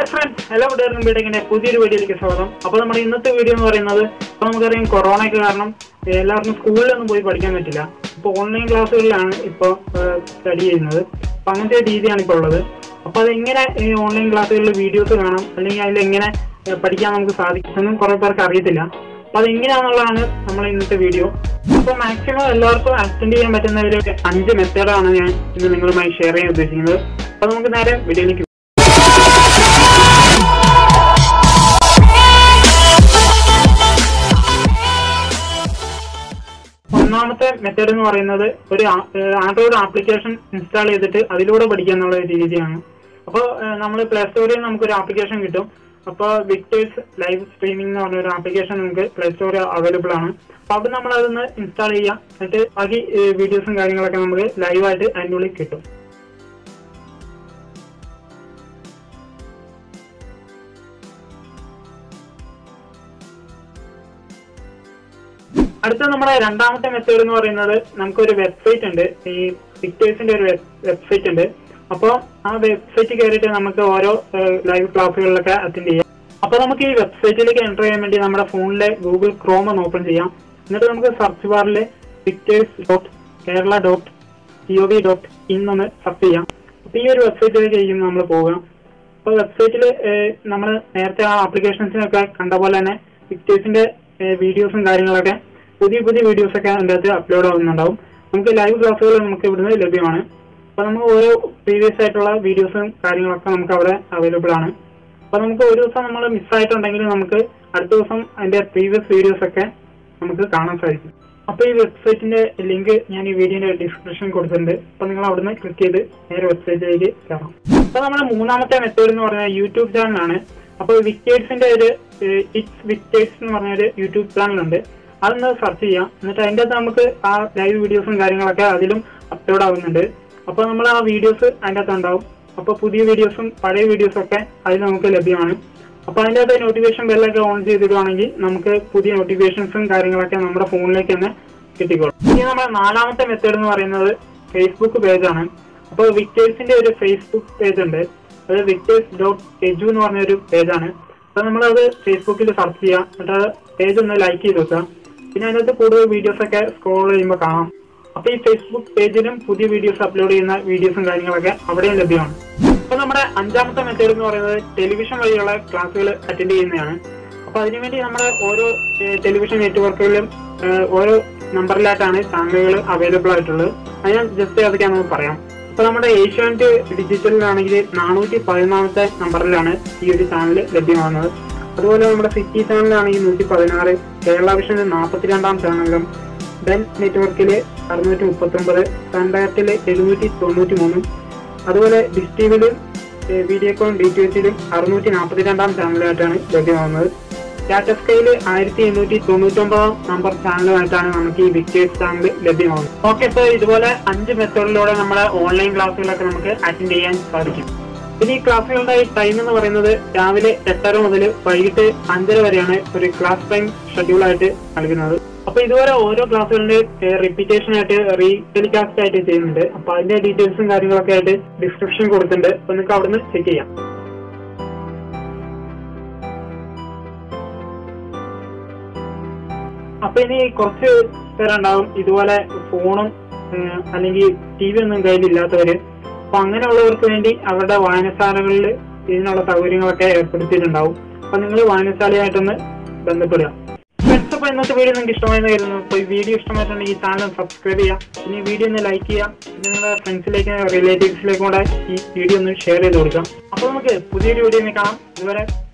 Hi friends, hello വീഡിയോയിലേക്ക് പുതിയൊരു വീഡിയോയിലേക്ക് സ്വാഗതം. അപ്പോൾ നമ്മുടെ ഇന്നത്തെ വീഡിയോ എന്ന് പറയുന്നത് ഇപ്പോൾ നമുക്കറിയാം കൊറോണയ്ക്ക് കാരണം എല്ലാവർക്കും സ്കൂളിലൊന്നും പോയി പഠിക്കാൻ പറ്റില്ല. ഇപ്പോൾ ഓൺലൈൻ ക്ലാസ്സുകളിലാണ് ഇപ്പോൾ സ്റ്റഡി ചെയ്യുന്നത്. അപ്പോൾ അങ്ങനത്തെ രീതിയാണ് ഇപ്പോൾ ഉള്ളത്. അപ്പോൾ അതെങ്ങനെ ഈ ഓൺലൈൻ ക്ലാസ്സുകളിൽ വീഡിയോസ് കാണാം അല്ലെങ്കിൽ അതിലെങ്ങനെ പഠിക്കാൻ നമുക്ക് സാധിക്കുമെന്നും കുറേ പേർക്ക് അറിയത്തില്ല. അപ്പോൾ അതെങ്ങനെയാണെന്നുള്ളതാണ് നമ്മൾ ഇന്നത്തെ വീഡിയോ. അപ്പോൾ മാക്സിമം എല്ലാവർക്കും അറ്റൻഡ് ചെയ്യാൻ പറ്റുന്ന ഒരു 5 മെത്തേഡാണ് ഞാൻ ഇന്ന് നിങ്ങളുമായി ഷെയർ ചെയ്യാൻ ഉദ്ദേശിക്കുന്നത്. അപ്പോൾ നമുക്ക് നേരെ വീഡിയോയിലേക്ക്. ഒന്നാമത്തെ മെത്തേഡ് എന്ന് പറയുന്നത് ഒരു ആൻഡ്രോയിഡ് ആപ്ലിക്കേഷൻ ഇൻസ്റ്റാൾ ചെയ്തിട്ട് അതിലൂടെ പഠിക്കുക എന്നുള്ള രീതിയാണ്. അപ്പോൾ നമ്മൾ പ്ലേ സ്റ്റോറിൽ നമുക്കൊരു ആപ്ലിക്കേഷൻ കിട്ടും. അപ്പോൾ വിക്ടേഴ്സ് ലൈവ് സ്ട്രീമിംഗ് എന്ന് പറഞ്ഞ ഒരു ആപ്ലിക്കേഷൻ നമുക്ക് പ്ലേ സ്റ്റോറിൽ അവൈലബിൾ ആണ്. അപ്പോൾ അവിടെ നമ്മൾ അതൊന്ന് ഇൻസ്റ്റാൾ ചെയ്യാം. എന്നിട്ട് ബാക്കി വീഡിയോസും കാര്യങ്ങളൊക്കെ നമുക്ക് ലൈവായിട്ട് അതിൻ്റെ ഉള്ളിൽ കിട്ടും. അടുത്ത നമ്മുടെ രണ്ടാമത്തെ മെത്തേഡ് എന്ന് പറയുന്നത് നമുക്കൊരു വെബ്സൈറ്റ് ഉണ്ട്. ഈ പിക്ചേഴ്സിന്റെ ഒരു വെബ്സൈറ്റ് ഉണ്ട്. അപ്പോൾ ആ വെബ്സൈറ്റ് കയറിയിട്ട് നമുക്ക് ഓരോ ലൈവ് ക്ലാസ്സുകളിലൊക്കെ അറ്റൻഡ് ചെയ്യാം. അപ്പോൾ നമുക്ക് ഈ വെബ്സൈറ്റിലേക്ക് എൻ്റർ ചെയ്യാൻ വേണ്ടി നമ്മുടെ ഫോണിലെ ഗൂഗിൾ ക്രോം ഒന്ന് ഓപ്പൺ ചെയ്യാം. എന്നിട്ട് നമുക്ക് സെർച്ച് ബാറിൽ pictures.kerala.gov.in ഒന്ന് സെർച്ച് ചെയ്യാം. അപ്പോൾ ഈ ഒരു വെബ്സൈറ്റിലേക്ക് നമ്മൾ പോവുക. അപ്പോൾ വെബ്സൈറ്റിൽ നമ്മൾ നേരത്തെ ആ ആപ്ലിക്കേഷൻസിനൊക്കെ കണ്ട പോലെ തന്നെ പിക്ചേഴ്സിന്റെ വീഡിയോസും കാര്യങ്ങളൊക്കെ പുതിയ വീഡിയോസ് ഒക്കെ അതിൻ്റെ അകത്ത് അപ്ലോഡ് ആവുന്നുണ്ടാവും. നമുക്ക് ലൈവ് ക്ലാസ്സുകൾ നമുക്ക് ഇവിടുന്ന് ലഭ്യമാണ്. അപ്പോൾ നമുക്ക് ഓരോ പ്രീവിയസ് ആയിട്ടുള്ള വീഡിയോസും കാര്യങ്ങളൊക്കെ നമുക്ക് അവിടെ അവൈലബിൾ ആണ്. അപ്പോൾ നമുക്ക് ഒരു ദിവസം നമ്മൾ മിസ്സായിട്ടുണ്ടെങ്കിൽ നമുക്ക് അടുത്ത ദിവസം അതിൻ്റെ പ്രീവിയസ് വീഡിയോസ് ഒക്കെ നമുക്ക് കാണാൻ സാധിക്കും. അപ്പോൾ ഈ വെബ്സൈറ്റിന്റെ ലിങ്ക് ഞാൻ ഈ വീഡിയോയുടെ ഡിസ്ക്രിപ്ഷൻ കൊടുത്തിട്ടുണ്ട്. അപ്പോൾ നിങ്ങൾ അവിടുന്ന് ക്ലിക്ക് ചെയ്ത് നേരെ വെബ്സൈറ്റിലേക്ക് കയറാം. അപ്പോൾ നമ്മുടെ മൂന്നാമത്തെ മെത്തേഡ് എന്ന് പറഞ്ഞാൽ യൂട്യൂബ് ചാനലാണ്. അപ്പോൾ വിക്ടേഴ്സിന്റെ ഒരു ഇറ്റ്സ് വിക്ടേഴ്സ് എന്ന് പറഞ്ഞൊരു യൂട്യൂബ് ചാനലുണ്ട്. അതൊന്ന് സെർച്ച് ചെയ്യാം. എന്നിട്ട് അതിൻ്റെ അകത്ത് നമുക്ക് ആ ലൈവ് വീഡിയോസും കാര്യങ്ങളൊക്കെ അതിലും അപ്ലോഡ് ആവുന്നുണ്ട്. അപ്പോൾ നമ്മൾ ആ വീഡിയോസ് അതിൻ്റെ അകത്ത് ഉണ്ടാവും. അപ്പോൾ പുതിയ വീഡിയോസും പഴയ വീഡിയോസും ഒക്കെ അതിൽ നമുക്ക് ലഭ്യമാണ്. അപ്പോൾ അതിൻ്റെ അകത്ത് നോട്ടിഫിക്കേഷൻ ബെല്ലൊക്കെ ഓൺ ചെയ്തിടുവാണെങ്കിൽ നമുക്ക് പുതിയ നോട്ടിഫിക്കേഷൻസും കാര്യങ്ങളൊക്കെ നമ്മുടെ ഫോണിലേക്ക് തന്നെ കിട്ടിക്കോളും. ഇനി നമ്മുടെ നാലാമത്തെ മെത്തേഡ് എന്ന് പറയുന്നത് ഫേസ്ബുക്ക് പേജാണ്. അപ്പോൾ വിക്ടേഴ്സിന്റെ ഒരു ഫേസ്ബുക്ക് പേജ് ഉണ്ട്. അത് victors.edu എന്ന് പറഞ്ഞൊരു പേജാണ്. അപ്പോൾ നമ്മളത് ഫേസ്ബുക്കിൽ സെർച്ച് ചെയ്യാം. എന്നിട്ട് അത് പേജ് ഒന്ന് ലൈക്ക് ചെയ്ത് വെക്കുക. പിന്നെ അതിനകത്ത് കൂടുതൽ വീഡിയോസ് ഒക്കെ സ്ക്രോൾ ചെയ്യുമ്പോൾ കാണാം. അപ്പോൾ ഈ ഫേസ്ബുക്ക് പേജിലും പുതിയ വീഡിയോസ് അപ്ലോഡ് ചെയ്യുന്ന വീഡിയോസും കാര്യങ്ങളൊക്കെ അവിടെയും ലഭ്യമാണ്. അപ്പോൾ നമ്മുടെ അഞ്ചാമത്തെ മെത്തേഡ് എന്ന് പറയുന്നത് ടെലിവിഷൻ വഴിയുള്ള ക്ലാസ്സുകൾ അറ്റൻഡ് ചെയ്യുന്നതാണ്. അപ്പോൾ അതിനുവേണ്ടി നമ്മുടെ ഓരോ ടെലിവിഷൻ നെറ്റ്വർക്കുകളിലും ഓരോ നമ്പറിലായിട്ടാണ് ചാനലുകൾ അവൈലബിൾ ആയിട്ടുള്ളത്. അത് ഞാൻ ജസ്റ്റ് അതൊക്കെയാണെന്ന് പറയാം. അപ്പോൾ നമ്മുടെ ഏഷ്യാനെറ്റ് ഡിജിറ്റലിലാണെങ്കിൽ 414 നമ്പറിലാണ് ഈ ഒരു ചാനൽ ലഭ്യമാകുന്നത്. അതുപോലെ നമ്മുടെ സിറ്റി ചാനലാണെങ്കിൽ 116, കേരള വിഷന് 42 ചാനലും, ഡെൻ നെറ്റ്വർക്കിൽ 639, സൺഡയറക്റ്റിൽ 793, അതുപോലെ ഡിഷ് ടിവിയിലും വീഡിയോകോൺ DTHലും 642 ചാനലായിട്ടാണ് ലഭ്യമാകുന്നത്. ടാറ്റ സ്കൈയിൽ 1899 നമ്പർ ചാനലുമായിട്ടാണ് നമുക്ക് ഈ വിക്ടേഴ്സ് ചാനൽ ലഭ്യമാകുന്നത്. ഓക്കെ, സോ ഇതുപോലെ 5 മെത്തേഡിലൂടെ നമ്മുടെ ഓൺലൈൻ ക്ലാസ്സുകളൊക്കെ നമുക്ക് അറ്റൻഡ് ചെയ്യാൻ സാധിക്കും. പിന്നെ ഈ ക്ലാസ്സുകളുടെ ടൈം എന്ന് പറയുന്നത് രാവിലെ 8:30 മുതൽ വൈകിട്ട് 5:30 വരെയാണ് ഒരു ക്ലാസ് ടൈം ഷെഡ്യൂളായിട്ട് നൽകുന്നത്. അപ്പോൾ ഇതുവരെ ഓരോ ക്ലാസ്സുകളുടെ റിപ്പീറ്റേഷൻ ആയിട്ട് റീടെലികാസ്റ്റ് ആയിട്ട് ചെയ്യുന്നുണ്ട്. അപ്പോൾ അതിന്റെ ഡീറ്റെയിൽസും കാര്യങ്ങളൊക്കെ ആയിട്ട് ഡിസ്ക്രിപ്ഷൻ കൊടുത്തിട്ടുണ്ട്. അപ്പോൾ നിങ്ങൾക്ക് അവിടുന്ന് ചെക്ക് ചെയ്യാം. അപ്പൊ ഇനി കുറച്ച് പേരുണ്ടാവും ഇതുപോലെ ഫോണും അല്ലെങ്കിൽ TV ഒന്നും കയ്യിലില്ലാത്തവര്. അപ്പൊ അങ്ങനെയുള്ളവർക്ക് വേണ്ടി അവരുടെ വായനശാലകളിൽ ഇതിനുള്ള സൗകര്യങ്ങളൊക്കെ ഏർപ്പെടുത്തിയിട്ടുണ്ടാവും. അപ്പൊ നിങ്ങൾ വായനശാലയായിട്ടൊന്ന് ബന്ധപ്പെടുക. ഫ്രണ്ട്സ്, അപ്പോൾ ഇന്നത്തെ വീഡിയോ നിങ്ങൾക്ക് ഇഷ്ടമായെന്ന് കരുതുന്നു. അപ്പോൾ ഈ വീഡിയോ ഇഷ്ടമായിട്ടുണ്ടെങ്കിൽ ഈ ചാനൽ സബ്സ്ക്രൈബ് ചെയ്യാം. പിന്നെ ഈ വീഡിയോ ഒന്ന് ലൈക്ക് ചെയ്യാം. പിന്നെ നിങ്ങളുടെ ഫ്രണ്ട്സിലേക്കും റിലേറ്റീവ്സിലേക്കും കൂടെ ഈ വീഡിയോ ഒന്ന് ഷെയർ ചെയ്ത് കൊടുക്കാം. അപ്പോൾ നമുക്ക് പുതിയൊരു വീഡിയോ കാണാം. ഇതുവരെ